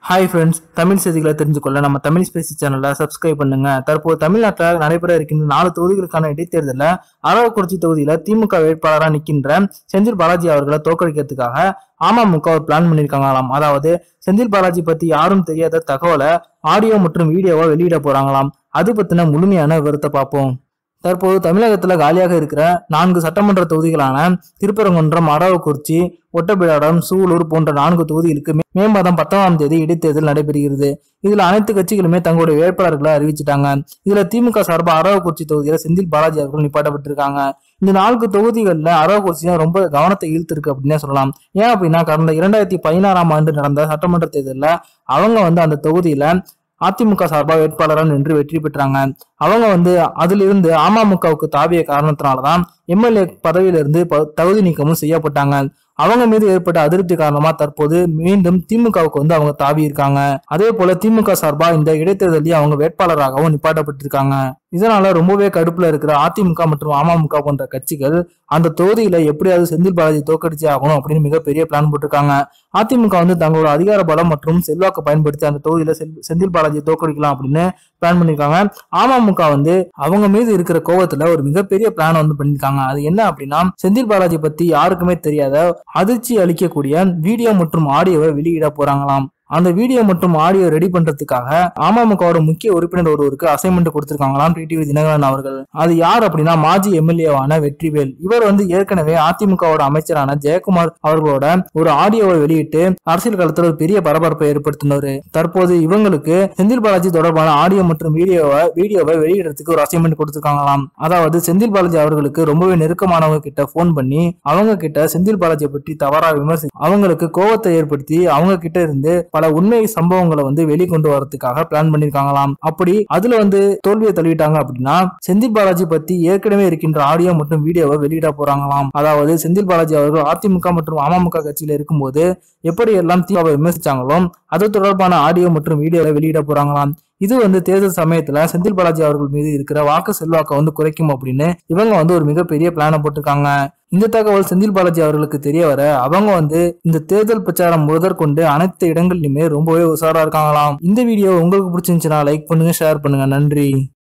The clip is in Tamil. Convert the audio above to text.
ஹாய் ஃப்ரெண்ட்ஸ், தமிழ் செய்திகளை தெரிஞ்சுக்கொள்ள நம்ம தமிழ் ஸ்பேசி சேனலை சப்ஸ்கிரைப் பண்ணுங்க. தற்போது தமிழ்நாட்டில் நடைபெற இருக்கின்ற 4 தொகுதிகளுக்கான இடைத்தேர்தலில் அரவக்குறிச்சி தொகுதியில திமுக வேட்பாளராக நிற்கின்ற செந்தில் பாலாஜி அவர்களை தோற்கடிக்கிறதுக்காக அமமுக ஒரு பிளான் பண்ணியிருக்காங்களாம். அதாவது செந்தில் பாலாஜி பத்தி யாரும் தெரியாத தகவலை ஆடியோ மற்றும் வீடியோவா வெளியிட போறாங்களாம். அது பத்தின முழுமையான விவரத்தை பார்ப்போம். தற்போது தமிழகத்துல காலியாக இருக்கிற 4 சட்டமன்ற தொகுதிகளான திருப்பரங்குன்றம், அரவக்குறிச்சி, ஒட்டப்பிடாரம், சூலூர் போன்ற 4 தொகுதிகளுக்கு மே மாதம் 10ஆம் தேதி இடைத்தேர்தல் நடைபெறுகிறது. இதுல அனைத்து கட்சிகளுமே தங்களுடைய வேட்பாளர்களை அறிவிச்சிட்டாங்க. இதுல திமுக சார்பாக அரவக்குறிச்சி தொகுதியில செந்தில் பாலாஜி அவர்கள் நிப்பாட்டப்பட்டிருக்காங்க. இந்த 4 தொகுதிகளில் அரவக்குறிச்சி தான் ரொம்ப கவனத்தை ஈர்த்திருக்கு அப்படின்னே சொல்லலாம். ஏன் அப்படின்னா கடந்த 2016ஆம் ஆண்டு நடந்த சட்டமன்ற தேர்தலில் அவங்க அந்த தொகுதியில அதிமுக சார்பாக வேட்பாளராக நின்று வெற்றி பெற்றாங்க. அவங்க அதிலிருந்து அமமுகவுக்கு தாவிய காரணத்தினாலதான் எம்எல்ஏ பதவியிலிருந்து தகுதி நீக்கமும் செய்யப்பட்டாங்க. அவங்க மீது ஏற்பட்ட அதிருப்தி காரணமா தற்போது மீண்டும் திமுகவுக்கு அவங்க தாவி இருக்காங்க. அதே போல திமுக சார்பா இந்த இடைத்தேர்தலில் அவங்க வேட்பாளராகவும் நிப்பாட்டப்பட்டிருக்காங்க. இதனால ரொம்பவே கடுப்புல இருக்கிற அதிமுக மற்றும் அமமுக போன்ற கட்சிகள் அந்த தொகுதியில எப்படியாவது செந்தில் பாலாஜி தோற்கடிச்சே ஆகணும் அப்படின்னு மிகப்பெரிய பிளான் போட்டிருக்காங்க. அதிமுக தங்களோட அதிகார பலம் மற்றும் செல்வாக்கு பயன்படுத்தி அந்த தொகுதியில செந்தில் பாலாஜியை தோற்கடிக்கலாம் அப்படின்னு பிளான் பண்ணிருக்காங்க. அமமுக அவங்க மீது இருக்கிற கோவத்துல ஒரு மிகப்பெரிய பிளான் பண்ணிருக்காங்க. அது என்ன அப்படின்னா, செந்தில் பாலாஜி பத்தி யாருக்குமே தெரியாத அதிர்ச்சி அளிக்கக்கூடிய வீடியோ மற்றும் ஆடியோவை வெளியிட போறாங்களாம். அந்த வீடியோ மற்றும் ஆடியோ ரெடி பண்றதுக்காக அமமுகவோட முக்கிய உறுப்பினர் ஒருவருக்கு அசைன்மெண்ட் கொடுத்திருக்காங்களாம் டிடிவி தினகரன் அவர்கள். அது யார் அப்படின்னா, மாஜி எம்எல்ஏவான வெற்றிவேல். இவர் ஏற்கனவே அதிமுகவோட அமைச்சரான ஜெயக்குமார் அவர்களோட ஒரு ஆடியோவை வெளியிட்டு அரசியல் களத்துல ஒரு பெரிய பரபரப்பை ஏற்படுத்தினாரு. தற்போது இவங்களுக்கு செந்தில் பாலாஜி தொடர்பான ஆடியோ மற்றும் வீடியோவை வெளியிடறதுக்கு ஒரு அசைன்மெண்ட் கொடுத்திருக்காங்களாம். அதாவது செந்தில் பாலாஜி அவர்களுக்கு ரொம்பவே நெருக்கமானவங்க கிட்ட போன் பண்ணி அவங்க கிட்ட செந்தில் பாலாஜியை பற்றி தவறா விமர்சித்து அவங்களுக்கு கோபத்தை ஏற்படுத்தி அவங்க கிட்ட இருந்து பல உண்மை சம்பவங்களை வெளிக்கொண்டு வரதுக்காக பிளான் பண்ணிருக்காங்களாம். அப்படி அதுல தோல்வியை தழுவிட்டாங்க அப்படின்னா செந்தில் பாலாஜி பத்தி ஏற்கனவே இருக்கின்ற ஆடியோ மற்றும் வீடியோவை வெளியிட போறாங்களாம். அதாவது செந்தில் பாலாஜி அவர்கள் அதிமுக மற்றும் அமமுக கட்சியில இருக்கும்போது எப்படி எல்லாம் திமுகவை விமர்சிச்சாங்களோ அது தொடர்பான ஆடியோ மற்றும் வீடியோவை வெளியிட போறாங்களாம். இது தேர்தல் சமயத்துல செந்தில் பாலாஜி அவர்கள் மீது இருக்கிற வாக்கு செல்வாக்க குறைக்கும் அப்படின்னு இவங்க ஒரு மிகப்பெரிய பிளான போட்டிருக்காங்க. இந்த தகவல் செந்தில் பாலாஜி அவர்களுக்கு தெரிய வர அவங்க இந்த தேர்தல் பிரச்சாரம் முதற்கொண்டு அனைத்து இடங்களிலுமே ரொம்பவே உஷாரா இருக்காங்களாம். இந்த வீடியோ உங்களுக்கு பிடிச்சிருந்துச்சுன்னா லைக் பண்ணுங்க, ஷேர் பண்ணுங்க. நன்றி.